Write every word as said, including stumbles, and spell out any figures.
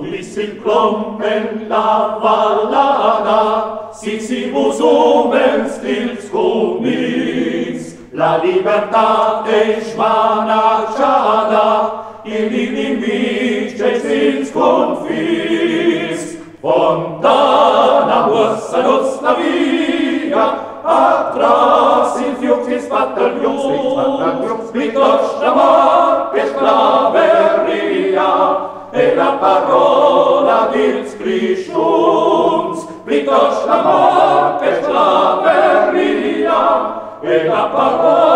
udis il clompen la vallada, si si vos omen stils comis, la libertate smanacciada, il inimice stils confis. Fontana buossa nostra via, atras il fiuctis battaglions, splitos la che sclaveria, e la parola dils Christus, splitos la che sclaveria, e la parola